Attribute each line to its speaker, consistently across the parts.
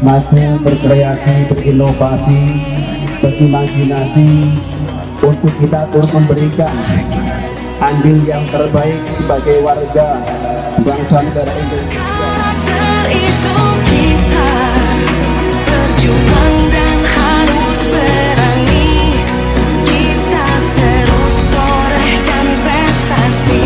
Speaker 1: masih berkreasi, berinovasi, berimajinasi untuk kita terus memberikan andil yang terbaik sebagai warga bangsa negara Indonesia.
Speaker 2: Karakter itu kita berjuang dan harus berani, kita terus torehkan prestasi.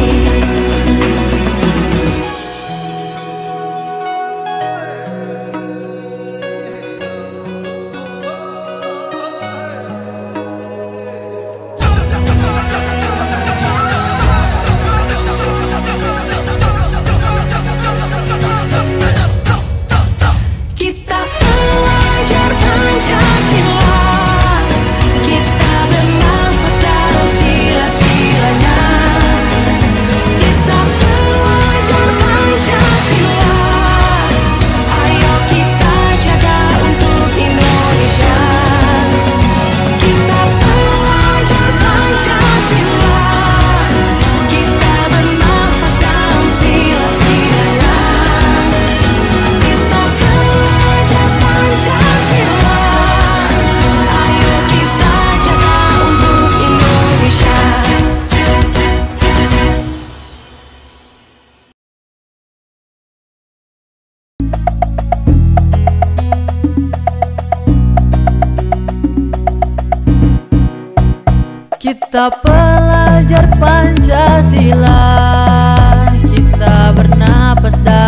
Speaker 2: Kita pelajar Pancasila, kita bernafas dalam sila-silanya. Kita pelajar Pancasila, ayo kita jaga untuk Indonesia. Kita pelajar Pancasila, kita bernafas dalam sila-silanya. Kita pelajar Pancasila, ayo kita jaga untuk Indonesia.
Speaker 3: Kita pelajar Pancasila, kita bernapas